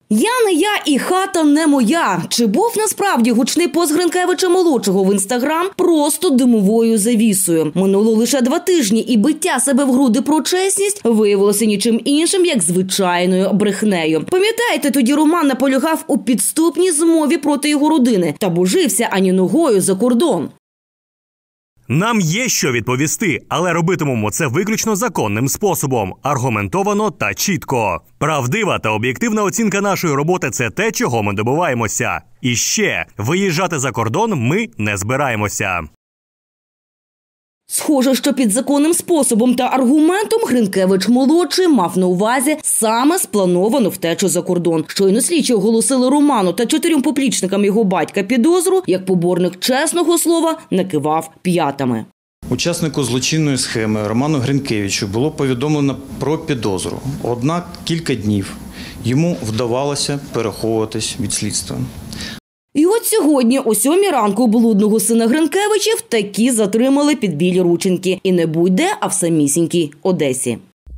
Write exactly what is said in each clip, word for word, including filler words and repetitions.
Я не я і хата не моя. Чи був насправді гучний пост Гринкевича-молодшого в Інстаграм просто димовою завісою? Минуло лише два тижні, і биття себе в груди про чесність виявилося нічим іншим, як звичайною брехнею. Пам'ятаєте, тоді Роман наполягав у підступній змові проти його родини та божився ані ногою за кордон. Нам є що відповісти, але робитимемо це виключно законним способом, аргументовано та чітко. Правдива та об'єктивна оцінка нашої роботи – це те, чого ми добиваємося. І ще, виїжджати за кордон ми не збираємося. Схоже, що під законним способом та аргументом Гринкевич-молодший мав на увазі саме сплановану втечу за кордон. Щойно слідчі оголосили Роману та чотирьом поплічникам його батька підозру, як поборник чесного слова накивав п'ятами. Учаснику злочинної схеми Роману Гринкевичу було повідомлено про підозру. Однак кілька днів йому вдавалося переховуватись від слідства. І от сьогодні, о сьомій ранку, блудного сина Гринкевичів таки затримали під білі рученьки. І не будь-де, а в самісінькій Одесі.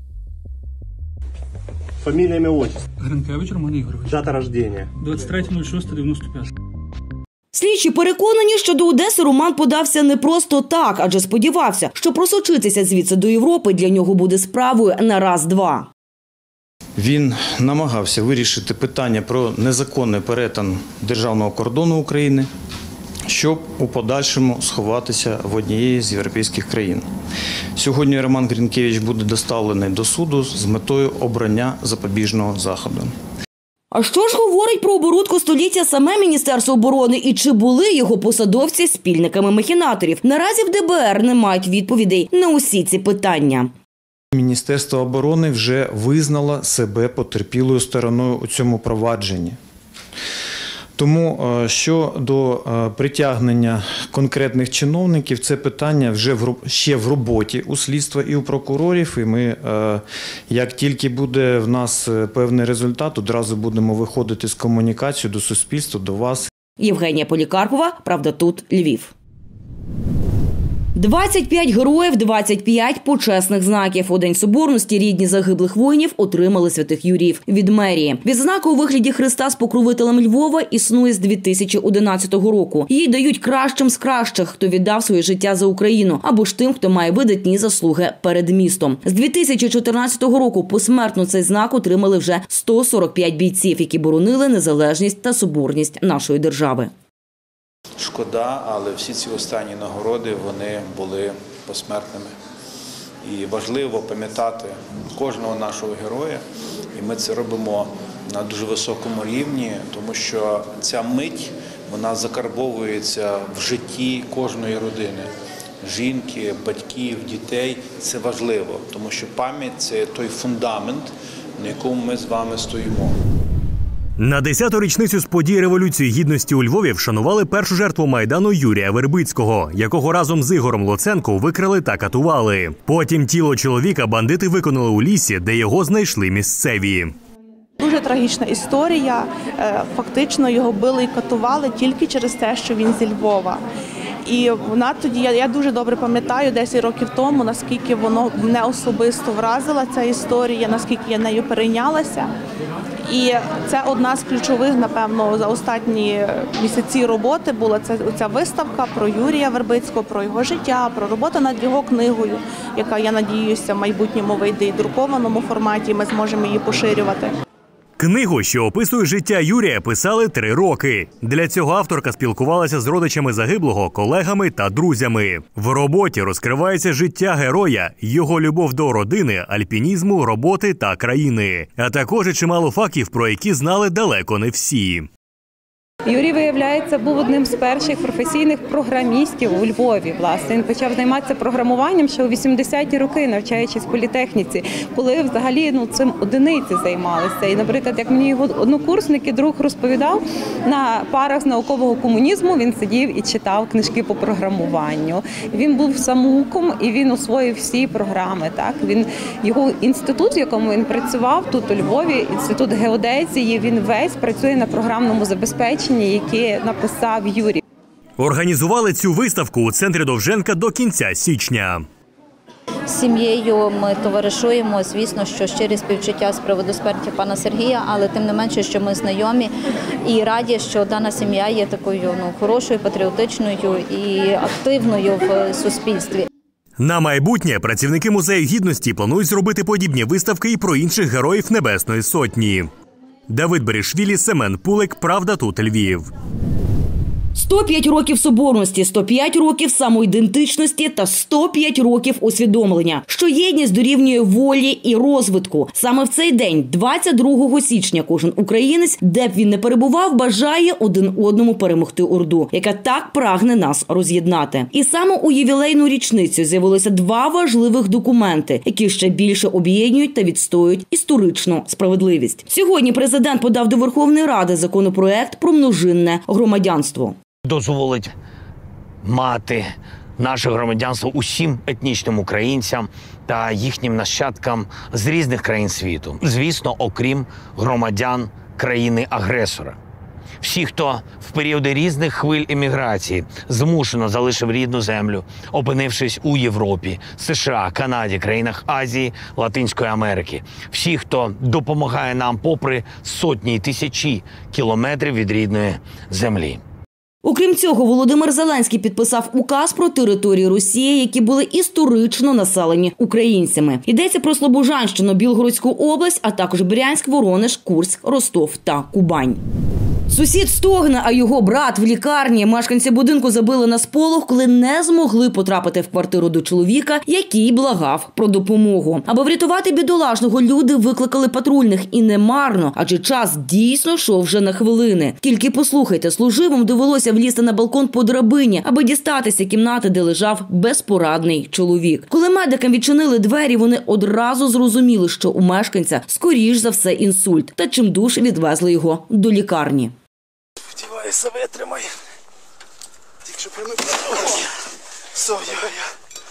Фамілія, ім'я, отчество. Гринкевич Роман Ігорович. Дата рождения. двадцять третє шосте дев'яносто п'ять. Слідчі переконані, що до Одеси Роман подався не просто так, адже сподівався, що просочитися звідси до Європи для нього буде справою на раз-два. Він намагався вирішити питання про незаконний перетин державного кордону України, щоб у подальшому сховатися в однієї з європейських країн. Сьогодні Роман Гринкевич буде доставлений до суду з метою обрання запобіжного заходу. А що ж говорить про оборудку століття саме Міністерство оборони і чи були його посадовці спільниками махінаторів? Наразі в Де Бе Ер не мають відповідей на усі ці питання. Міністерство оборони вже визнало себе потерпілою стороною у цьому провадженні. Тому щодо притягнення конкретних чиновників, це питання вже в, ще в роботі у слідства і у прокурорів. І ми, як тільки буде в нас певний результат, одразу будемо виходити з комунікацією до суспільства, до вас. Євгенія Полікарпова, Правда тут, Львів. двадцять п'ять героїв, двадцять п'ять почесних знаків. У День Соборності рідні загиблих воїнів отримали святих Юріїв від мерії. Відзнака у вигляді Христа з покровителем Львова існує з дві тисячі одинадцятого року. Її дають кращим з кращих, хто віддав своє життя за Україну, або ж тим, хто має видатні заслуги перед містом. З дві тисячі чотирнадцятого року посмертно цей знак отримали вже сто сорок п'ять бійців, які боронили незалежність та соборність нашої держави. Шкода, але всі ці останні нагороди, вони були посмертними. І важливо пам'ятати кожного нашого героя, і ми це робимо на дуже високому рівні, тому що ця мить, вона закарбовується в житті кожної родини. Жінки, батьків, дітей – це важливо, тому що пам'ять – це той фундамент, на якому ми з вами стоїмо. На десяту річницю з подій Революції Гідності у Львові вшанували першу жертву Майдану Юрія Вербицького, якого разом з Ігорем Луценко викрали та катували. Потім тіло чоловіка бандити виконали у лісі, де його знайшли місцеві. Дуже трагічна історія. Фактично його били і катували тільки через те, що він зі Львова. І вона тоді, я, я дуже добре пам'ятаю, десять років тому, наскільки воно мене особисто вразила, ця історія, наскільки я нею перейнялася. І це одна з ключових, напевно, за останні місяці роботи була ця, ця виставка про Юрія Вербицького, про його життя, про роботу над його книгою, яка, я надіюся, в майбутньому вийде і в друкованому форматі, ми зможемо її поширювати. Книгу, що описує життя Юрія, писали три роки. Для цього авторка спілкувалася з родичами загиблого, колегами та друзями. В роботі розкривається життя героя, його любов до родини, альпінізму, роботи та країни. А також і чимало фактів, про які знали далеко не всі. Юрій, виявляється, був одним з перших професійних програмістів у Львові. Власне, він почав займатися програмуванням ще у вісімдесяті роки, навчаючись в політехніці, коли взагалі ну, цим одиниці займалися. І, наприклад, як мені його однокурсник і друг розповідав, на парах з наукового комунізму він сидів і читав книжки по програмуванню. Він був самоуком і він освоїв всі програми. Так? Він, його інститут, в якому він працював, тут у Львові, інститут геодезії, він весь працює на програмному забезпеченні, які написав Юрій. Організували цю виставку у центрі Довженка до кінця січня. з сім'єю ми товаришуємо. Звісно, що щирі співчуття з приводу смерті пана Сергія, але тим не менше, що ми знайомі і раді, що дана сім'я є такою ну, хорошою, патріотичною і активною в суспільстві. На майбутнє працівники Музею Гідності планують зробити подібні виставки і про інших героїв Небесної Сотні. Давид Берішвілі, Семен Пулик, Правда тут Львів. сто п'ять років соборності, сто п'ять років самоідентичності та сто п'ять років усвідомлення, що єдність дорівнює волі і розвитку. Саме в цей день, двадцять другого січня, кожен українець, де б він не перебував, бажає один одному перемогти Орду, яка так прагне нас роз'єднати. І саме у ювілейну річницю з'явилося два важливих документи, які ще більше об'єднують та відстоюють історичну справедливість. Сьогодні президент подав до Верховної Ради законопроект про множинне громадянство. Дозволить мати наше громадянство усім етнічним українцям та їхнім нащадкам з різних країн світу. Звісно, окрім громадян країни-агресора. Всі, хто в періоди різних хвиль еміграції змушено залишив рідну землю, опинившись у Європі, США, Канаді, країнах Азії, Латинської Америки. Всі, хто допомагає нам попри сотні і тисячі кілометрів від рідної землі. Окрім цього, Володимир Зеленський підписав указ про території Росії, які були історично населені українцями. Йдеться про Слобожанщину, Білгородську область, а також Брянськ, Воронеж, Курськ, Ростов та Кубань. Сусід стогне, а його брат в лікарні. Мешканці будинку забили на сполох, коли не змогли потрапити в квартиру до чоловіка, який благав про допомогу. Аби врятувати бідолашного, люди викликали патрульних. І не марно, адже час дійсно йшов вже на хвилини. Тільки послухайте, служивим довелося влізти на балкон по драбині, аби дістатися кімнати, де лежав безпорадний чоловік. Коли медикам відчинили двері, вони одразу зрозуміли, що у мешканця, скоріш за все, інсульт. Та чимдуж відвезли його до лікарні. Вдівайся, витримай. Тільки що прямо... Все, я, я.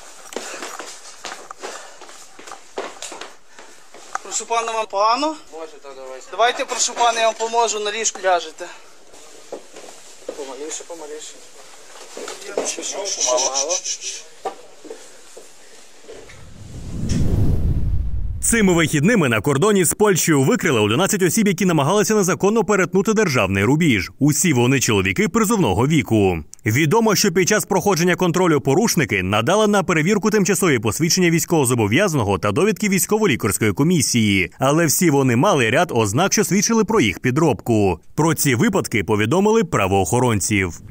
Прошу пана, вам погано? Можете, давайте. Давайте, прошу пана, я вам поможу, на ліжку ляжете. Помаліше, помаліше. Помало. Цими вихідними на кордоні з Польщею викрили одинадцять осіб, які намагалися незаконно перетнути державний рубіж. Усі вони чоловіки призовного віку. Відомо, що під час проходження контролю порушники надали на перевірку тимчасові посвідчення військовозобов'язаного та довідки військово-лікарської комісії. Але всі вони мали ряд ознак, що свідчили про їх підробку. Про ці випадки повідомили правоохоронців.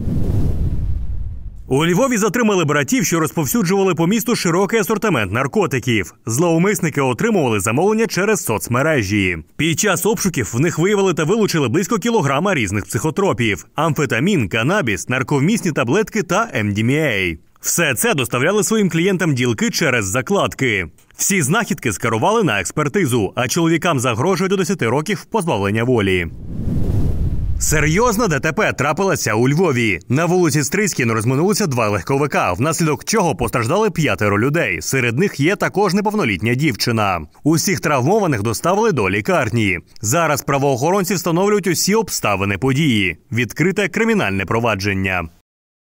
У Львові затримали братів, що розповсюджували по місту широкий асортимент наркотиків. Зловмисники отримували замовлення через соцмережі. Під час обшуків в них виявили та вилучили близько кілограма різних психотропів – амфетамін, канабіс, нарковмісні таблетки та ем ді ем а. Все це доставляли своїм клієнтам ділки через закладки. Всі знахідки скерували на експертизу, а чоловікам загрожує до десяти років позбавлення волі. Серйозна ДТП трапилася у Львові. На вулиці Стрийській розминулися два легковика, внаслідок чого постраждали п'ятеро людей. Серед них є також неповнолітня дівчина. Усіх травмованих доставили до лікарні. Зараз правоохоронці встановлюють усі обставини події. Відкрите кримінальне провадження.